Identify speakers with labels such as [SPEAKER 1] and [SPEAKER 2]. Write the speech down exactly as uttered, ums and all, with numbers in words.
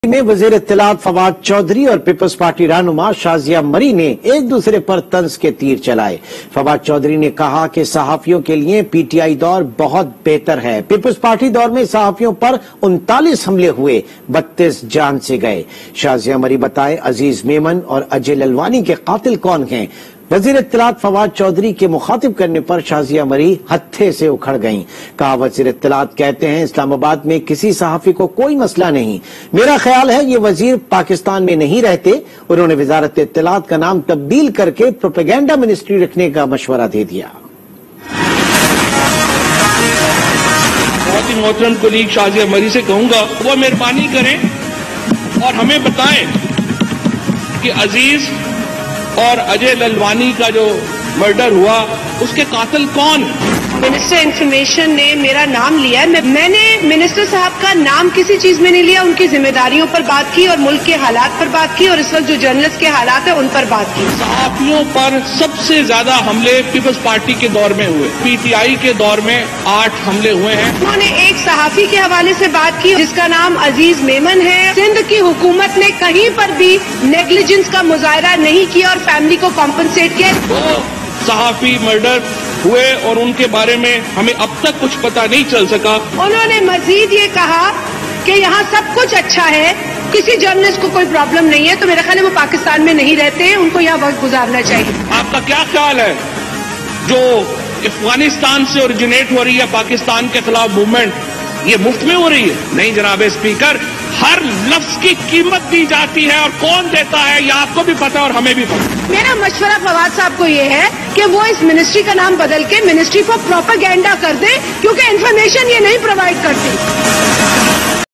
[SPEAKER 1] में वजीर इत्तलात फवाद चौधरी और पीपल्स पार्टी रहनुमा शाजिया मरी ने एक दूसरे पर तंज के तीर चलाए। फवाद चौधरी ने कहा कि सहाफियों के लिए पीटीआई दौर बहुत बेहतर है। पीपल्स पार्टी दौर में सहाफियों पर उनतालीस हमले हुए, बत्तीस जान से गए। शाजिया मरी बताए अजीज मेमन और अजय ललवानी के कातिल कौन हैं। वजीर इत्तलात फवाद चौधरी के मुखातिब करने पर शाजिया मरी हत्थे से उखड़ गईं। कहा वजीर इत्तलात कहते हैं इस्लामाबाद में किसी सहाफी को कोई मसला नहीं। मेरा ख्याल है ये वजीर पाकिस्तान में नहीं रहते। उन्होंने वजारत इत्तलात का नाम तब्दील करके प्रोपेगेंडा मिनिस्ट्री रखने का मशवरा दे दिया।
[SPEAKER 2] बहुत ही मोहतरम कुलीग शाजिया मरी से कहूंगा वो मेहरबानी करें और हमें बताएं कि अजीज और अजय ललवानी का जो मर्डर हुआ उसके कातिल कौन।
[SPEAKER 3] मिनिस्टर इंफॉर्मेशन ने मेरा नाम लिया है। मैंने मिनिस्टर साहब का नाम किसी चीज में नहीं लिया। उनकी जिम्मेदारियों पर बात की और मुल्क के हालात पर बात की और इस वक्त जो जर्नलिस्ट के हालात है उन पर बात की।
[SPEAKER 2] सहाफियों पर सबसे ज्यादा हमले पीपल्स पार्टी के दौर में हुए। पीटीआई के दौर में आठ हमले हुए हैं।
[SPEAKER 3] उन्होंने एक सहाफी के हवाले से बात की जिसका नाम अजीज मेमन है। सिंध की हुकूमत ने कहीं पर भी नेग्लिजेंस का मुजाहरा नहीं किया और फैमिली को कॉम्पनसेट किया।
[SPEAKER 2] तो सहाफी मर्डर हुए और उनके बारे में हमें अब तक कुछ पता नहीं चल सका।
[SPEAKER 3] उन्होंने मजीद ये कहा कि यहाँ सब कुछ अच्छा है, किसी जर्नलिस्ट को कोई प्रॉब्लम नहीं है। तो मेरा ख्याल है वो पाकिस्तान में नहीं रहते हैं, उनको यहाँ वक्त गुजारना चाहिए।
[SPEAKER 2] आपका क्या ख्याल है जो अफगानिस्तान से ओरिजिनेट हो रही है पाकिस्तान के खिलाफ मूवमेंट, ये मुफ्त में हो रही है? नहीं जनाब स्पीकर, हर लफ्ज की कीमत दी जाती है और कौन देता है ये आपको भी पता है और हमें भी पता।
[SPEAKER 3] मेरा मशवरा फवाद साहब को ये है कि वो इस मिनिस्ट्री का नाम बदल के मिनिस्ट्री फॉर प्रोपेगेंडा कर दे, क्योंकि इन्फॉर्मेशन ये नहीं प्रोवाइड करती।